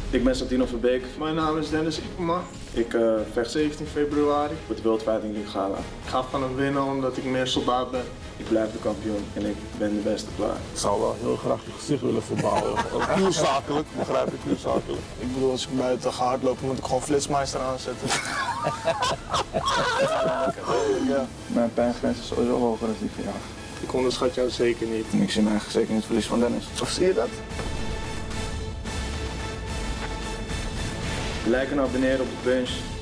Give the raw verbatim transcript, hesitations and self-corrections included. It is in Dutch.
Ik ben Santino Verbeek. Mijn naam is Dennis Ikema. Ik uh, vecht zeventien februari voor de World Fighting League gala. Ik ga van hem winnen omdat ik meer soldaat ben. Ik blijf de kampioen en ik ben de beste klaar. Ik zou wel heel graag je gezicht willen verbouwen. Puur zakelijk, begrijp ik, puur zakelijk. Ik bedoel, als ik buiten ga hardlopen moet ik gewoon Flitsmeister aanzetten. Ja. Mijn pijngrens is sowieso hoger dan die van jou. Ik onderschat jou zeker niet. Ik zie eigenlijk zeker niet het verlies van Dennis. Of zie je dat? Like en abonneren op de Punch.